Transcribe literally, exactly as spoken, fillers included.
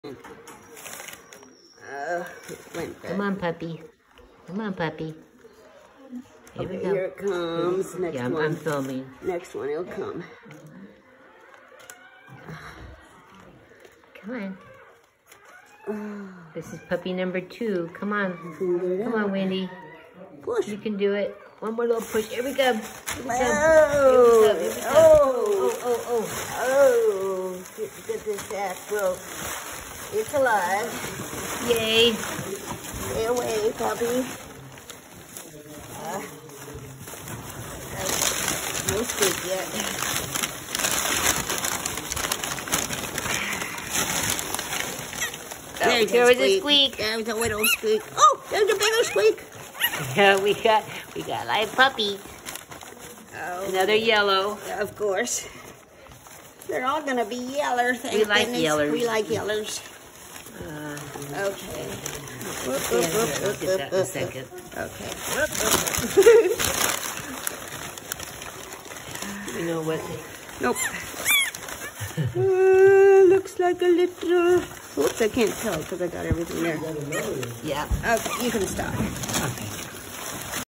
Uh, Come on, puppy. Come on, puppy. Here okay, we go. Here it comes. Next yeah, I'm, one. I'm filming. Next one, it'll come. Come on. This is puppy number two. Come on. Come on, Wendy. Push. You can do it. One more little push. Here we go. Here we go. Oh, Here we go. Here we go. oh, Oh, oh, oh. oh. Get, get this sack broke. It's alive. Yay. Stay away, puppy. Uh, no squeak yet. Oh, there was a squeak. There was a little squeak. Oh, there's a bigger squeak. Yeah, we got we got live puppy. Oh, Another yellow. of course. They're all gonna be yeller. Thank We like goodness. yellers. We like yellers. Uh, Okay. yeah, I'll get that in a second. Okay. You know what? Nope. uh, looks like a little. Oops, I can't tell because I got everything there. Yeah. Okay, you can stop. Okay.